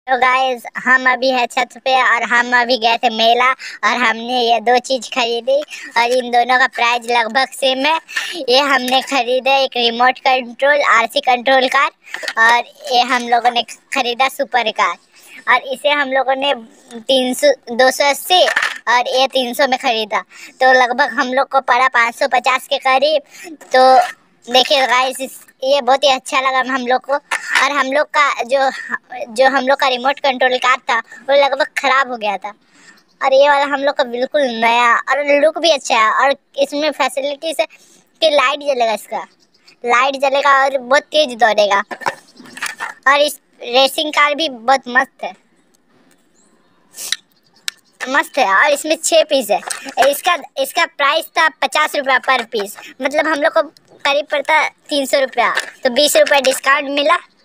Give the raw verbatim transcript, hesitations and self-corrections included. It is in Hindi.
तो गाइस हम अभी है छत पे और हम अभी गए थे मेला और हमने ये दो चीज़ खरीदी और इन दोनों का प्राइस लगभग सेम है। ये हमने खरीदा एक remote control RC control car और ये हम लोगों ने खरीदा सुपर कार और इसे हम लोगों ने तीन सौ दो सौ अस्सी और ये तीन सौ में ख़रीदा, तो लगभग हम लोग को पड़ा पाँच सौ पचास के करीब। तो देखिए गाइस ये बहुत ही अच्छा लगा हम लोग को। और हम लोग का जो जो हम लोग का रिमोट कंट्रोल कार था वो लगभग ख़राब हो गया था और ये वाला हम लोग का बिल्कुल नया और लुक भी अच्छा है। और इसमें फैसिलिटीज़ है कि लाइट जलेगा, इसका लाइट जलेगा और बहुत तेज़ दौड़ेगा और इस रेसिंग कार भी बहुत मस्त है मस्त है और इसमें छः पीस है। इसका इसका प्राइस था पचास रुपया पर पीस, मतलब हम लोग को करीब पड़ता तीन सौ रुपया, तो बीस रुपया डिस्काउंट मिला।